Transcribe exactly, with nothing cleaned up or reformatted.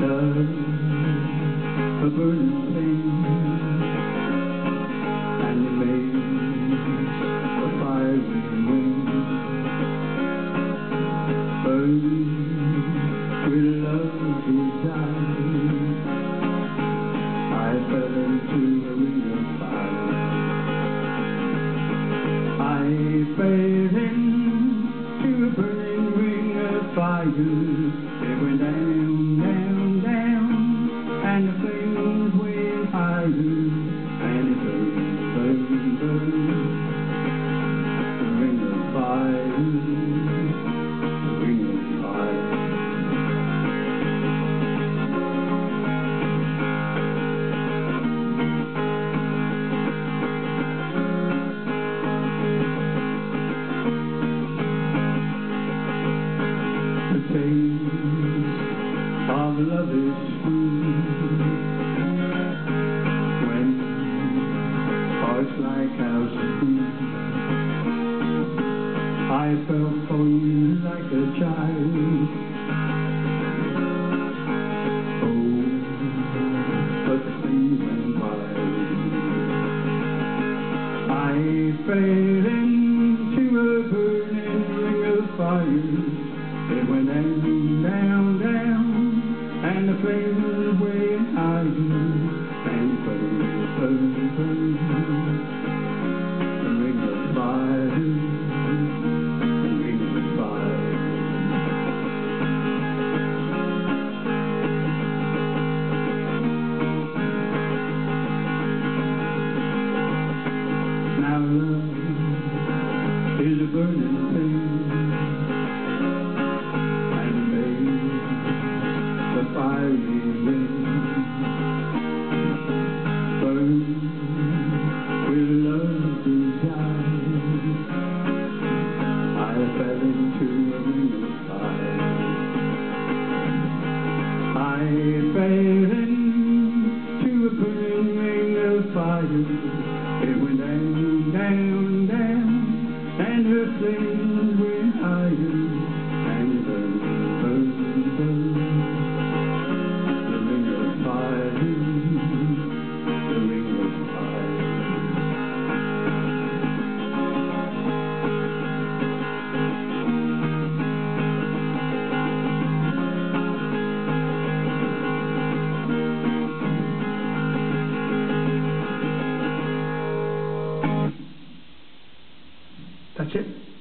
love, a burning flame, and it makes a fiery wing burn with love desire. I fell into a ring of fire. I fell into a burning ring of fire. It went down, down, down, and the flames went higher, and it burned, burned, burned. The ring of fire, the ring of fire. The taste of love is sweet when hearts like ours beat. I fell for you like a child. Oh, but the flames went wild. I fell into a burning ring of fire. It went down, down, down, and the flames went higher, and burned, burned, burned. The ring of fire, the ring of fire. Now love is a burning thing, the fiery ring burn with love desire. I fell into a ring of fire. I fell into a burning ring of fire. It went down, down, down, and her flames went higher, and burned, burned, burned. The ring of fire, the ring of fire. That's it.